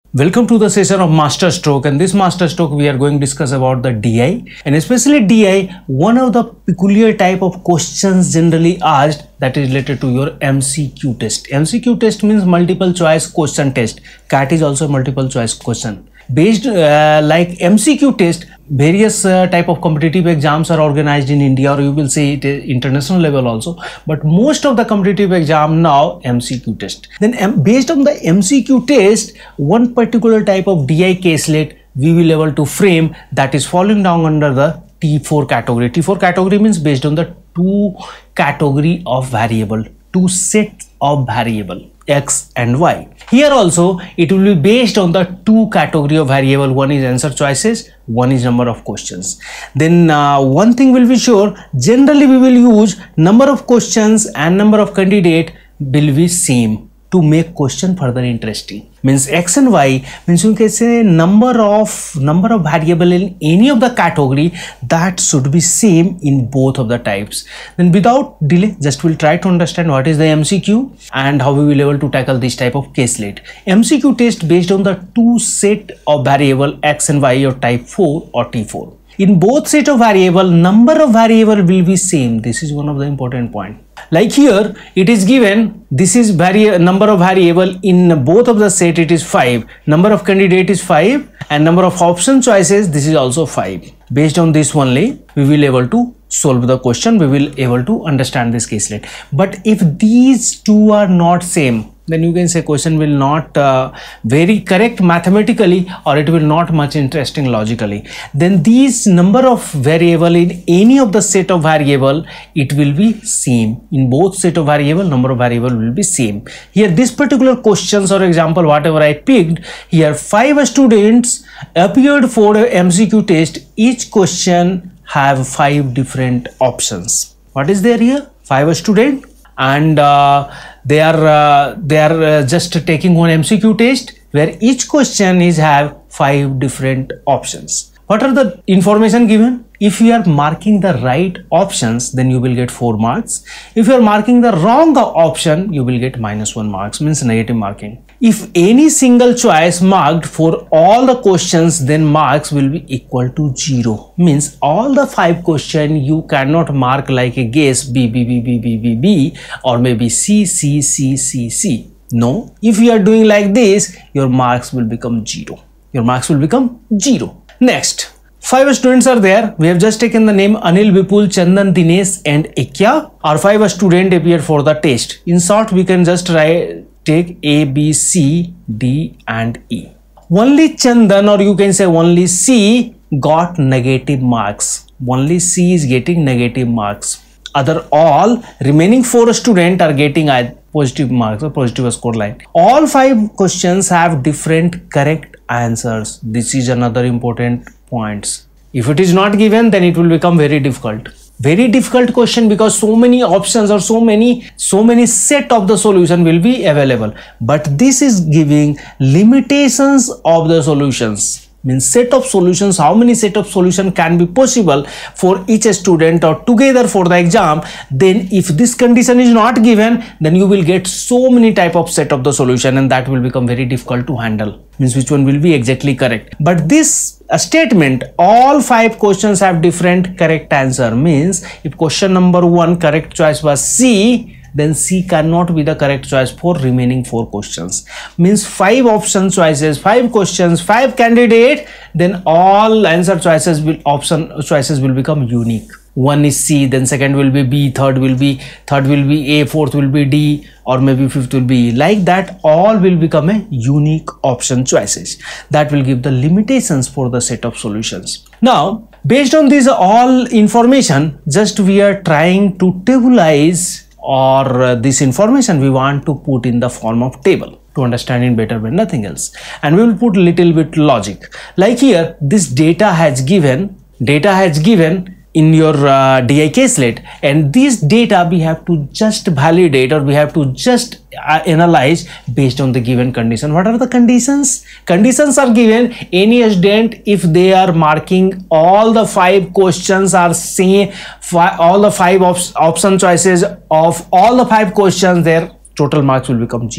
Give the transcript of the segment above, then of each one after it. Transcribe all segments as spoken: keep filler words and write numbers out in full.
Welcome to the session of Master Stroke, and this Master Stroke we are going to discuss about the D I, and especially D I, one of the peculiar type of questions generally asked that is related to your M C Q test. M C Q test means multiple choice question test. C A T is also multiple choice question. Based uh, like M C Q test, various uh, type of competitive exams are organized in India, or you will say it is international level also, but most of the competitive exam now M C Q test. Then um, based on the M C Q test, one particular type of D I caselet we will able to frame that is falling down under the T four category. T four category means based on the two category of variable, two sets of variable X and Y. Here also it will be based on the two category of variable. One is answer choices, one is number of questions. Then uh, one thing will be sure, generally we will use number of questions and number of candidate will be same to make question further interesting. Means X and Y means you can say number of number of variable in any of the category that should be same in both of the types. Then without delay, just we'll try to understand what is the M C Q and how we will able to tackle this type of caselet. M C Q test based on the two set of variable X and Y or type four or T four. In both set of variable, number of variable will be same. This is one of the important point. Like here, it is given, this is vari number of variable in both of the set, it is five. Number of candidate is five and number of option choices, this is also five. Based on this only, we will able to solve the question, we will able to understand this caselet. But if these two are not same, then you can say question will not uh, very correct mathematically, or it will not much interesting logically. Then these number of variable in any of the set of variable, it will be same. In both set of variable, number of variable will be same. Here this particular questions or example whatever I picked, here five students appeared for a M C Q test. Each question have five different options. What is there here? Five students, and uh, they are uh, they are uh, just taking one M C Q test where each question is have five different options. What are the information given? If you are marking the right options, then you will get four marks. If you are marking the wrong option, you will get minus one marks, means negative marking. If any single choice marked for all the questions, then marks will be equal to zero. Means all the five questions you cannot mark like a guess B, B, B, B, B, B, B, or maybe C, C, C, C, C. No, if you are doing like this, your marks will become zero. Your marks will become zero. Next, five students are there. We have just taken the name Anil, Vipul, Chandan, Dinesh and Ikya. Our five students appear for the test. In short, we can just try take A, B, C, D and E. Only Chandan, or you can say only C, got negative marks. Only C is getting negative marks. Other all remaining four students are getting positive marks or positive score line. All five questions have different correct answers. This is another important point. If it is not given, then it will become very difficult. Very difficult question, because so many options or so many so many set of the solution will be available. But this is giving limitations of the solutions. Means set of solutions, how many set of solution can be possible for each student or together for the exam. Then if this condition is not given, then you will get so many type of set of the solution, and that will become very difficult to handle. Means which one will be exactly correct. But this a statement, all five questions have different correct answer, means if question number one correct choice was C, then C cannot be the correct choice for remaining four questions. Means five option choices, five questions, five candidate, then all answer choices will option choices will become unique. One is C, then second will be B, third will be third will be A, fourth will be D, or maybe fifth will be E. Like that, all will become a unique option choices. That will give the limitations for the set of solutions. Now, based on this all information, just we are trying to tabulize, or uh, this information we want to put in the form of table to understand it better than nothing else. And we will put little bit logic. Like here, this data has given, data has given in your uh, D I caselet, and this data we have to just validate, or we have to just uh, analyze based on the given condition. What are the conditions? Conditions are given any student if they are marking all the five questions are same, all the five op option choices of all the five questions, their total marks will become zero.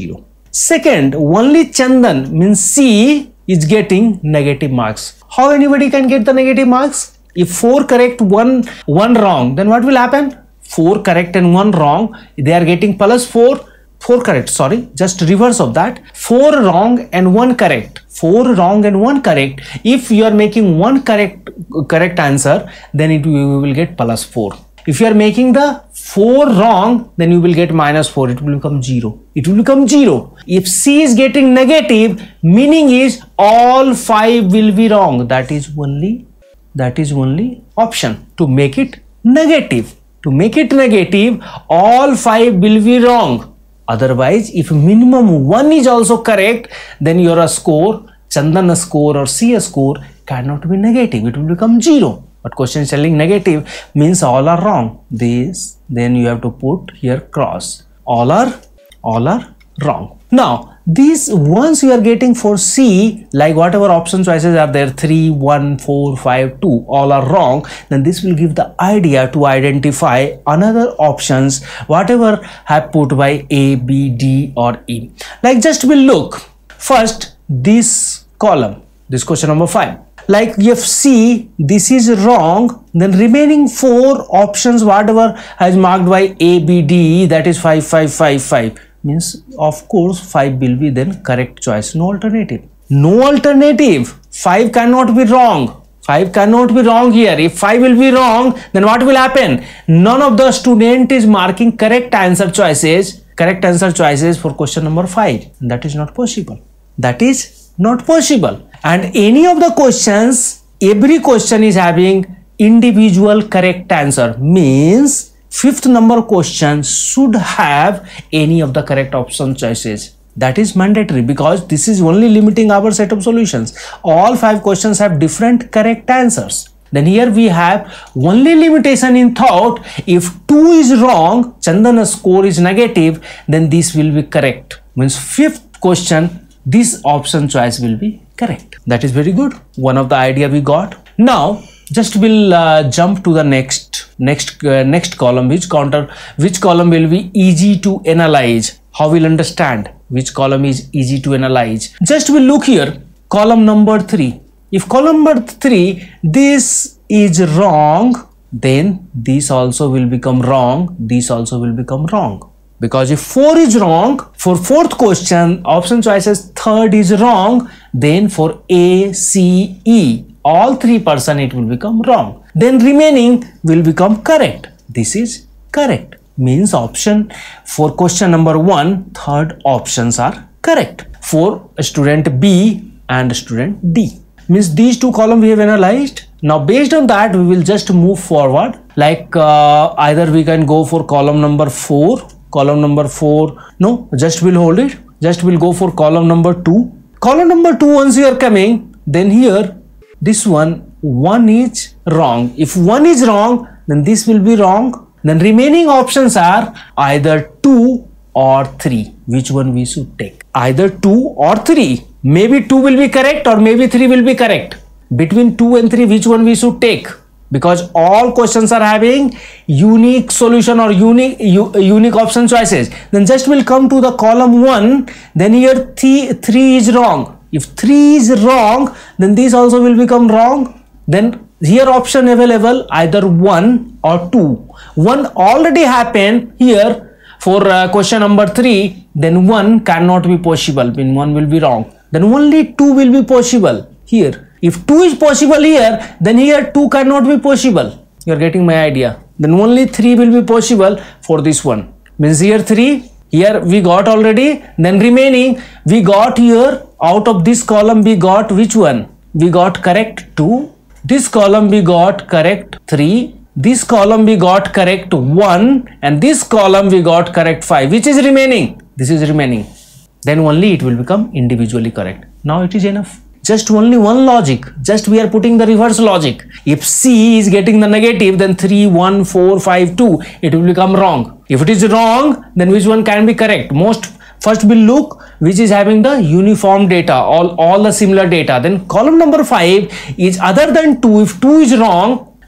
Second, only Chandan means C is getting negative marks. How anybody can get the negative marks? If four correct, one, one wrong, then what will happen? four correct and one wrong, they are getting plus four. four correct, sorry, just reverse of that. four wrong and one correct. four wrong and one correct. If you are making one correct correct answer, then it you will get plus four. If you are making the four wrong, then you will get minus four. It will become zero. It will become zero. If C is getting negative, meaning is all five will be wrong. That is only that is only option to make it negative. To make it negative, all five will be wrong. Otherwise, if minimum one is also correct, then your score, Chandan score or C score cannot be negative. It will become zero. But question is telling negative means all are wrong. This, then you have to put here cross. All are, all are wrong. Now, these once you are getting for C, like whatever option choices are there, three, one, four, five, two, all are wrong, then this will give the idea to identify another options, whatever have put by A, B, D or E. Like just we'll look first this column, this question number five. Like if C, this is wrong, then remaining four options, whatever has marked by A, B, D, that is five, five, five, five. Means of course five will be then correct choice, no alternative. No alternative. five cannot be wrong. five cannot be wrong here. If five will be wrong, then what will happen? None of the student is marking correct answer choices, correct answer choices for question number five. That is not possible. That is not possible. And any of the questions, every question is having individual correct answer. Means fifth number question should have any of the correct option choices. That is mandatory because this is only limiting our set of solutions. All five questions have different correct answers. Then here we have only limitation in thought. If two is wrong, Chandan's score is negative, then this will be correct. Means fifth question, this option choice will be correct. That is very good. One of the idea we got. Now, just we'll uh, jump to the next next uh, next column. Which counter which column will be easy to analyze? How we'll understand which column is easy to analyze? Just we'll look here, column number three. If column number three, this is wrong, then this also will become wrong. This also will become wrong. Because if four is wrong, for fourth question, option choices third is wrong, then for A, C, E, all three person it will become wrong. Then remaining will become correct. This is correct. Means option for question number one, third options are correct. For student B and student D. Means these two columns we have analyzed. Now based on that we will just move forward. Like uh, either we can go for column number four. Column number four. No, just we'll hold it. Just we'll go for column number two. Column number two, once you are coming, then here this one, one is wrong. If one is wrong, then this will be wrong. Then remaining options are either two or three. Which one we should take? Either two or three. Maybe two will be correct or maybe three will be correct. Between two and three, which one we should take? Because all questions are having unique solution or unique unique option choices. Then just will come to the column one. Then here three, three is wrong. If three is wrong, then this also will become wrong. Then here option available either one or two. One already happened here for uh, question number three. Then one cannot be possible. When one will be wrong. Then only two will be possible here. If two is possible here, then here two cannot be possible. You are getting my idea. Then only three will be possible for this one. Means here three, here we got already. Then remaining, we got here out of this column we got which one? We got correct two. This column we got correct three. This column we got correct one. And this column we got correct five. Which is remaining? This is remaining. Then only it will become individually correct. Now it is enough. Just only one logic. Just we are putting the reverse logic. If C is getting the negative, then three, one, four, five, two, it will become wrong. If it is wrong, then which one can be correct? Most first we'll look which is having the uniform data, all, all the similar data. Then column number five is other than two. If two is wrong,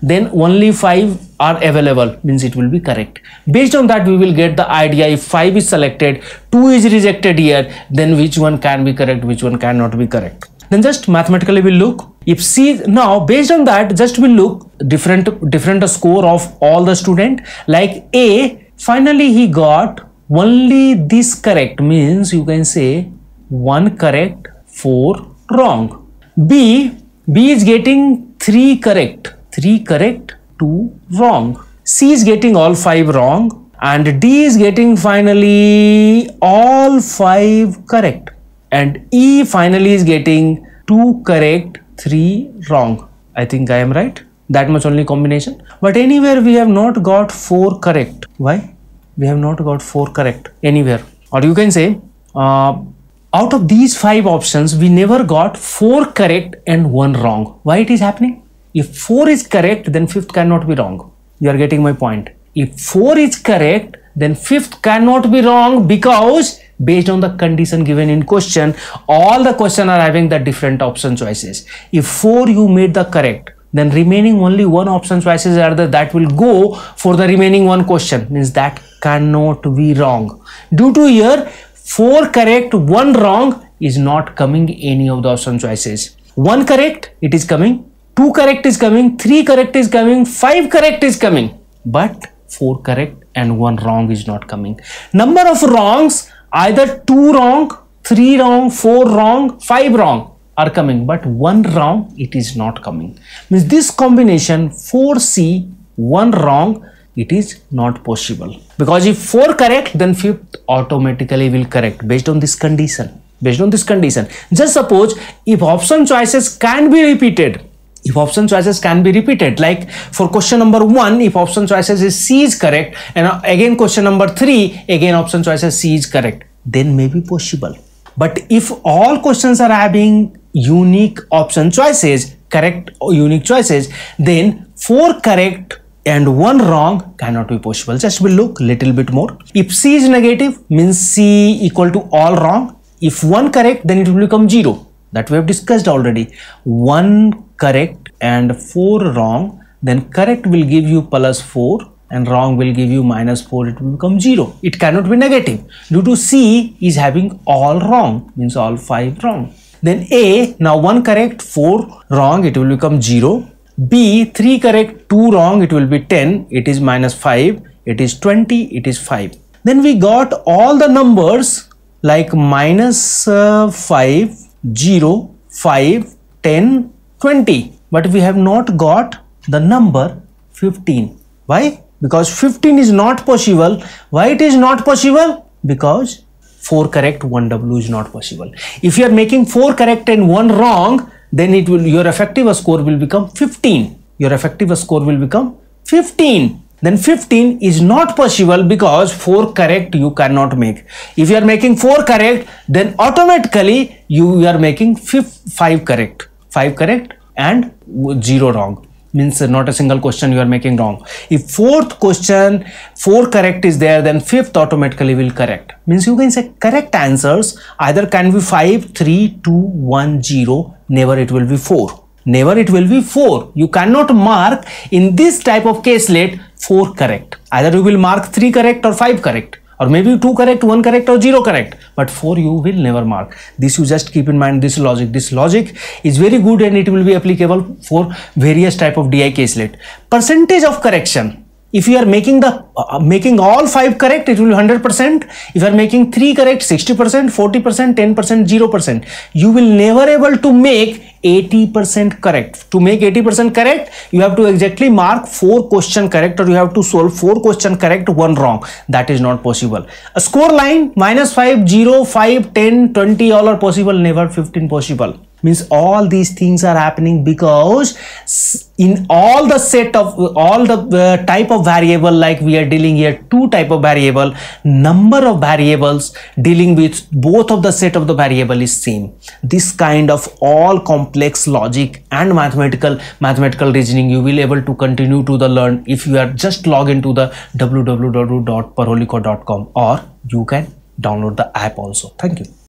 then only five are available, means it will be correct. Based on that we will get the idea. If five is selected, two is rejected here, then which one can be correct, which one cannot be correct. Then just mathematically we'll look. If C, now based on that just we'll look different different score of all the student. Like A, finally he got only this correct, means you can say one correct, four wrong. B, B is getting three correct, three correct, two wrong. C is getting all five wrong, and D is getting finally all five correct, and E finally is getting two correct, three wrong. I think I am right. That much only combination. But anywhere we have not got four correct. Why? We have not got four correct anywhere. Or you can say uh, out of these five options we never got four correct and one wrong. Why it is happening? If four is correct, then fifth cannot be wrong. You are getting my point. If four is correct, then fifth cannot be wrong, because based on the condition given in question, all the question are having the different option choices. If four you made the correct, then remaining only one option choices are the that will go for the remaining one question, means that cannot be wrong. Due to here four correct, one wrong is not coming any of the option choices. One correct it is coming, two correct is coming, three correct is coming, five correct is coming, but four correct and one wrong is not coming. Number of wrongs, either two wrong, three wrong, four wrong, five wrong are coming, but one wrong it is not coming. Means this combination four C, one wrong, it is not possible, because if four correct, then fifth automatically will correct based on this condition. Based on this condition, just suppose if option choices can be repeated, if option choices can be repeated, like for question number one, if option choices is C is correct, and again question number three, again option choices C is correct, then may be possible. But if all questions are having unique option choices, correct or unique choices, then four correct and one wrong cannot be possible. Just we'll look little bit more. If C is negative, means C equal to all wrong. If one correct, then it will become zero. That we have discussed already. One correct and four wrong, then correct will give you plus four and wrong will give you minus four, it will become zero. It cannot be negative. Due to C is having all wrong, means all five wrong. Then A, now one correct, four wrong, it will become zero. B, three correct, two wrong, it will be ten, it is minus five, it is twenty, it is five. Then we got all the numbers like minus uh, five, zero, five, ten, twenty, but we have not got the number fifteen. Why? Because fifteen is not possible. Why it is not possible? Because four correct, one W is not possible. If you are making four correct and one wrong, then it will, your effective score will become fifteen. Your effective score will become fifteen. Then fifteen is not possible because four correct you cannot make. If you are making four correct, then automatically you are making five correct. five correct and zero wrong. Means not a single question you are making wrong. If fourth question, four correct is there, then fifth automatically will correct. Means you can say correct answers either can be five, three, two, one, zero, never it will be four. Never it will be four. You cannot mark in this type of caselet four correct. Either you will mark three correct or five correct, or maybe two correct, one correct or zero correct, but four you will never mark. This you just keep in mind, this logic. This logic is very good and it will be applicable for various type of D I caselet. Percentage of correction. If you are making the uh, making all five correct, it will be one hundred percent. If you are making three correct, sixty percent, forty percent, ten percent, zero percent. You will never able to make eighty percent correct. To make eighty percent correct, you have to exactly mark four question correct, or you have to solve four question correct, one wrong. That is not possible. A score line minus five, zero, five, ten, twenty all are possible, never fifteen possible. Means all these things are happening because in all the set of all the uh, type of variable, like we are dealing here two type of variable, number of variables dealing with both of the set of the variable is same. This kind of all complex logic and mathematical mathematical reasoning you will able to continue to the learn if you are just log into the w w w dot parolico dot com, or you can download the app also. Thank you.